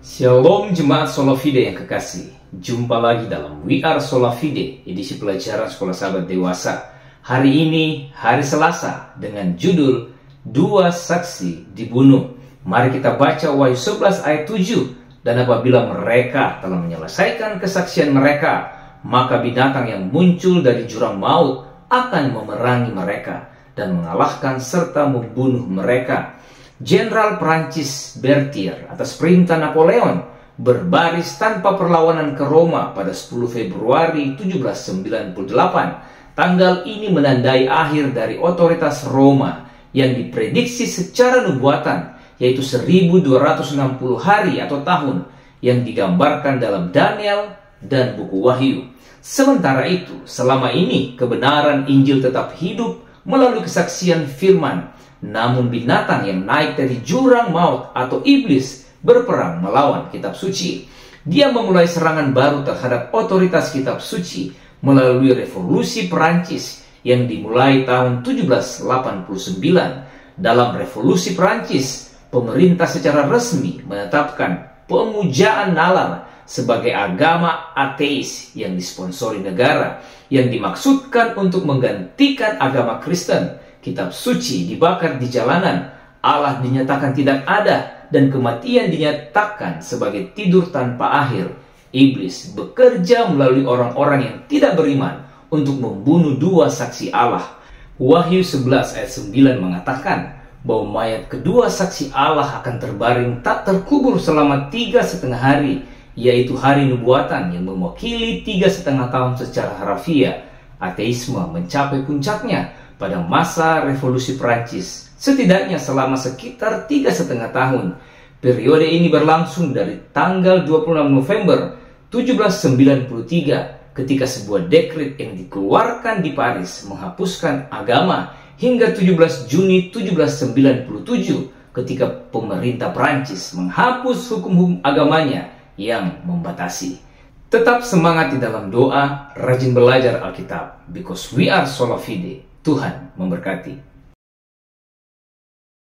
Shalom Jemaat Sola Fide yang kekasih. Jumpa lagi dalam We Are Sola Fide, edisi pelajaran Sekolah Sahabat Dewasa. Hari ini hari Selasa dengan judul Dua Saksi Dibunuh. Mari kita baca Wahyu 11 ayat 7. Dan apabila mereka telah menyelesaikan kesaksian mereka, maka binatang yang muncul dari jurang maut akan memerangi mereka dan mengalahkan serta membunuh mereka. Jenderal Prancis Berthier atas perintah Napoleon berbaris tanpa perlawanan ke Roma pada 10 Februari 1798. Tanggal ini menandai akhir dari otoritas Roma yang diprediksi secara nubuatan, yaitu 1260 hari atau tahun yang digambarkan dalam Daniel dan buku Wahyu. Sementara itu, selama ini kebenaran Injil tetap hidup melalui kesaksian firman. Namun binatang yang naik dari jurang maut atau iblis berperang melawan kitab suci. Dia memulai serangan baru terhadap otoritas kitab suci melalui revolusi Perancis yang dimulai tahun 1789. Dalam revolusi Perancis, pemerintah secara resmi menetapkan pemujaan nalar sebagai agama ateis yang disponsori negara, yang dimaksudkan untuk menggantikan agama Kristen. Kitab suci dibakar di jalanan, Allah dinyatakan tidak ada, dan kematian dinyatakan sebagai tidur tanpa akhir. Iblis bekerja melalui orang-orang yang tidak beriman untuk membunuh dua saksi Allah. Wahyu 11 ayat 9 mengatakan bahwa mayat kedua saksi Allah akan terbaring tak terkubur selama 3,5 hari, yaitu hari nubuatan yang mewakili 3,5 tahun secara harafiah. Ateisme mencapai puncaknya pada masa revolusi Prancis, setidaknya selama sekitar 3,5 tahun. Periode ini berlangsung dari tanggal 26 November 1793 ketika sebuah dekret yang dikeluarkan di Paris menghapuskan agama, hingga 17 Juni 1797 ketika pemerintah Prancis menghapus hukum agamanya yang membatasi. Tetap semangat di dalam doa, rajin belajar Alkitab, because we are Sola Fide. Tuhan memberkati.